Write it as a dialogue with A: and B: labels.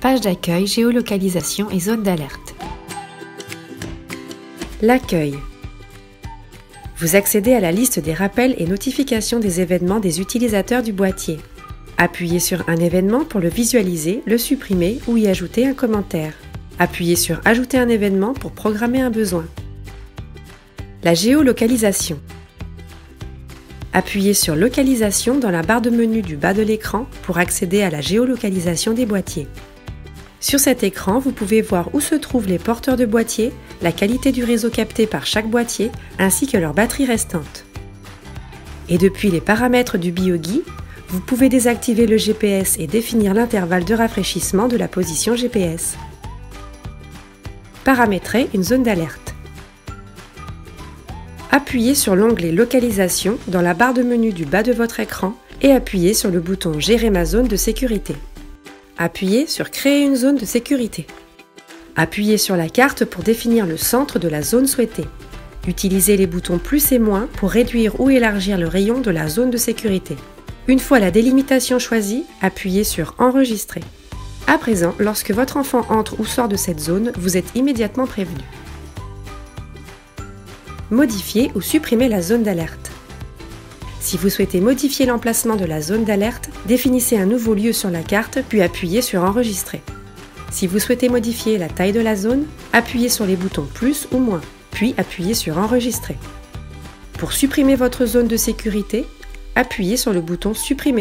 A: page d'accueil, géolocalisation et zone d'alerte. L'accueil. Vous accédez à la liste des rappels et notifications des événements des utilisateurs du boîtier. Appuyez sur un événement pour le visualiser, le supprimer ou y ajouter un commentaire. Appuyez sur « Ajouter un événement » pour programmer un besoin. La géolocalisation. Appuyez sur « Localisation » dans la barre de menu du bas de l'écran pour accéder à la géolocalisation des boîtiers. Sur cet écran, vous pouvez voir où se trouvent les porteurs de boîtiers, la qualité du réseau capté par chaque boîtier, ainsi que leur batterie restante. Et depuis les paramètres du BioGui, vous pouvez désactiver le GPS et définir l'intervalle de rafraîchissement de la position GPS. Paramétrer une zone d'alerte. Appuyez sur l'onglet « Localisation » dans la barre de menu du bas de votre écran et appuyez sur le bouton « Gérer ma zone de sécurité ». Appuyez sur « Créer une zone de sécurité ». Appuyez sur la carte pour définir le centre de la zone souhaitée. Utilisez les boutons plus et moins pour réduire ou élargir le rayon de la zone de sécurité. Une fois la délimitation choisie, appuyez sur « Enregistrer ». À présent, lorsque votre enfant entre ou sort de cette zone, vous êtes immédiatement prévenu. Modifier ou supprimer la zone d'alerte. Si vous souhaitez modifier l'emplacement de la zone d'alerte, définissez un nouveau lieu sur la carte, puis appuyez sur « Enregistrer ». Si vous souhaitez modifier la taille de la zone, appuyez sur les boutons plus ou moins, puis appuyez sur « Enregistrer ». Pour supprimer votre zone de sécurité, appuyez sur le bouton « Supprimer ».